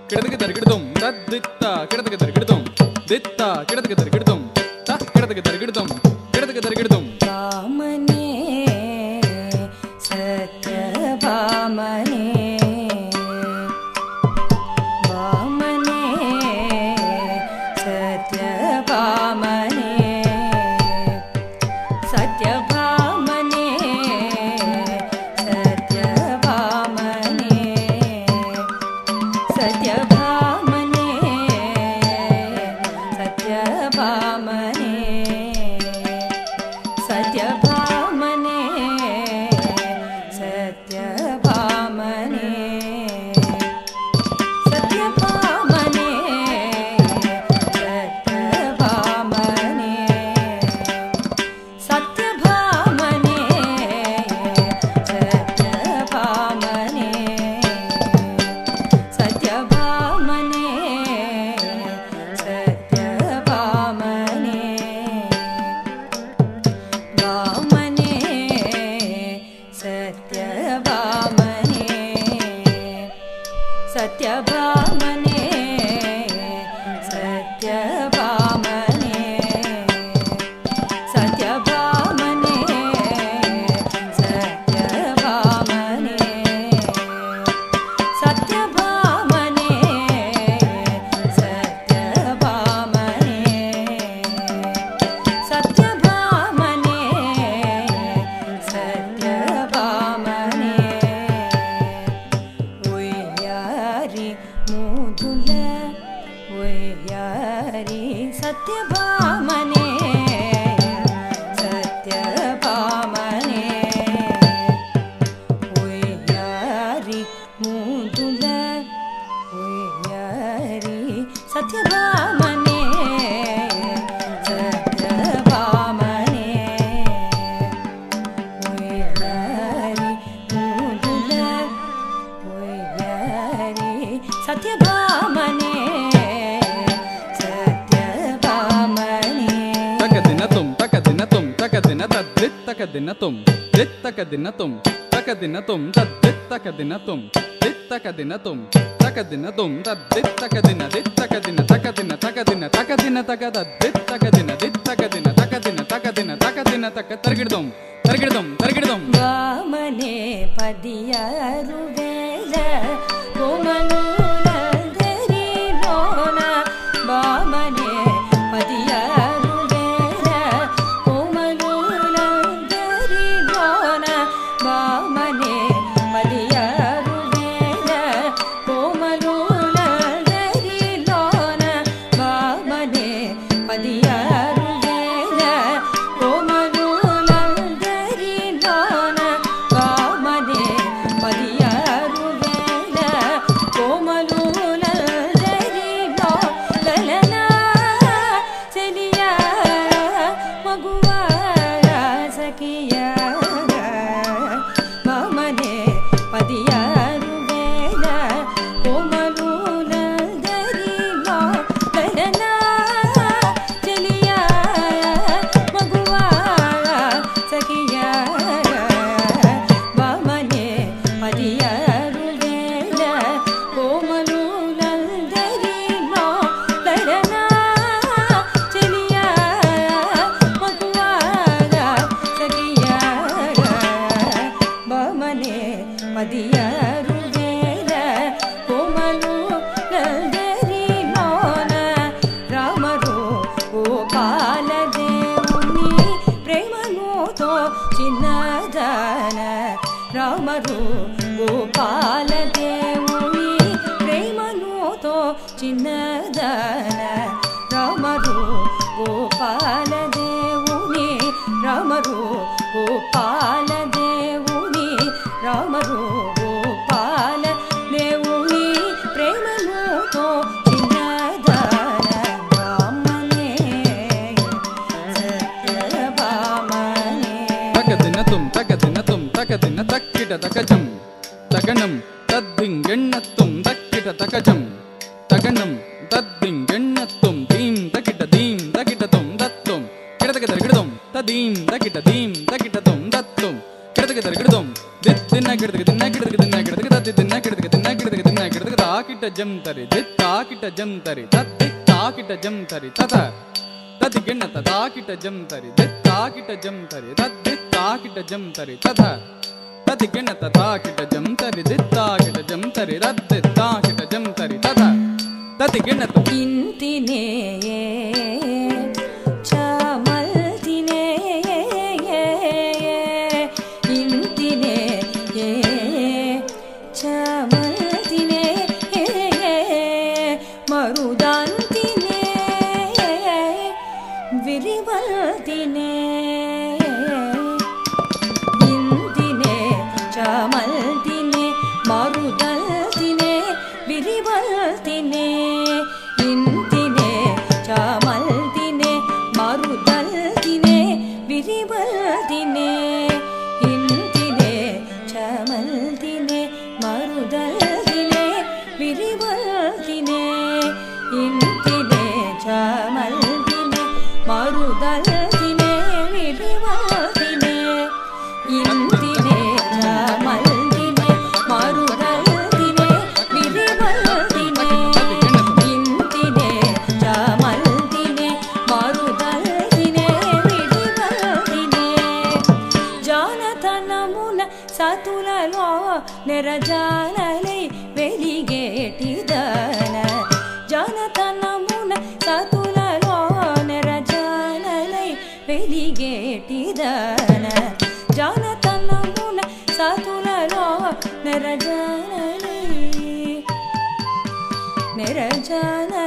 கிடதுக்கு தருகிடுதும் தத்தித்தா கிடதுக்கு தருகிடுதும் தித்தா கிடதுக்கு தருகிடுதும் த கிடதுக்கு தருகிடுதும் கிடதுக்கு தருகிடுதும் பாமனே சத்யபாமனே பாமனே சத்யபாமனே சத்யபாமனே சத்யபாமனே சத்யபாமனே சத்யபாமனே சத்யபாமனே சத்யபாமனே சத்யபாமனே சத்யபாமனே சத்யபாமனே சத்யபாமனே சத்யபாமனே வாமனே சத்யபாமனே சத்யபாமனே சத்யபாமனே சத்யபாமனே சத்யபாமனே சத்யபாமனே சத்யபாமனே சத்யபாமனே சத்யபாமனே ஒய்யாரி மூதுல ஒய்யாரி சத்யபாமனே சத்யபாமனே ஒய்யாரி மூதுல ஒய்யாரி சத்யபாமனே சத்யபாமனே ஒய்யாரி மூதுல ஒய்யாரி சத்யபாமனே சத்யபாமனே தக்கதினத்தும் தக்கதினத்தும் தக்கதின தத்தித் தக்கதினத்தும் தித் தக்கதினத்தும் தக்கதினத்தும் தத்தித் தக்கதினத்தும் தித் தக்கதினத்தும் தக்கதினத்தும் தத்தித் தக்கதின தித் தக்கதின தக்கதின தக்கதின தக்கதின தக்க தத்தித் தக்கதின தித் தக்கதின தக்கதின தக்கதின தக்கதின தக்க தருகிடுதும் தருகிடுதும் தருகிடுதும் வாமனே பதியாரு வேல கோமனூலந்தரி லோன வாமனே பதியாரு வேல கோமனூலந்தரி லோன வாமனே பதியாரு வேல கோமனூலந்தரி லோன வாமனே பதியாரு வேல கோமனూలందరి లోన వామనే పదియారు వేల కోమలూలందరి లోలనా చెలియా మగువారా సఖియా వామనే పదియారు వేల కోమలూలందరి లోలనా చెలియా మగువారా సఖియా వామనే పదియారు వేల కోమలూలందరి లోలనా చెలియా మగువారా సఖియా వామనే పదియారు వేల కోమలూలందరి లోన రామరు గోపాల దేవుని ప్రేమనుతో చిన్నదాన రామరు గోపాల దేవుని ప్రేమనుతో చిన్నదాన రామరు గోపాల దేవుని రామరు గోపాల దేవుని రామరు గోపాల దేవుని ప్రేమనుతో చిన్నదాన వామనే సత్యభామనే தக்கதினத்தும் தக்கதினத்தும் தக்கதின தக்கிட தக்கஜம் தகனம் தத்திங்கெண்ணத்தும் தக்கிட தக்கஜம் தகனம் தத்திங்கெண்ணத்தும் தீம் தக்கிட்ட தக்கிட்டதும் தத்தும் கிடதக தருகிடுதும் ததீம் தக்கிட்ட தக்கிட்டதும் தத்தும் கிடதக தருகிடுதும் தித்தின கிடதக தின்ன கிடதக தின்ன கிடதக தத்தி தின்ன கிடதக தின்ன கிடதக தின்ன கிடதக தாக்கிட்ட జం తరి దిత్తాకిట జం తరి తద్దిత్తాకిట జం తరి తత తదిగిణ తదాకిట జం తరి దిత్తాకిట జం తరి తద్దిత్తాకిట జం తరి తత తదిగిణ తదాకిట జం తరి దిత్తాకిట జం తరి రద్దిత్తాకిట జం తరి తత తదిగిణ ఇంతినే చమల్తినే ఇంతినే చమల్తినే మరుదంతినే విరివల్తినే ఇంతినే చమల్తినే మరుదల్తినే విరివల్తినే ఇంతినే చమల్తినే మరుదల్తినే విరివల్తినే ఇంతినే చమల్తినే మరుదల్తినే విరివల్తినే ఇంతినే చమల్తినే మరుదల్తినే విరివల్తినే ఇంతినే చమల్తినే మరుదల్తినే విరివల్తినే ఇంతినే చమల్తినే మరుదల్తినే విరివల్తినే జానతనమున సతులలో నిరజానలై వెలిగేటిదన జానతనమున సతులలో నిరజానలై వెలిగేటిదన జానతనమున సతులలో నిరజానలై నిరజాన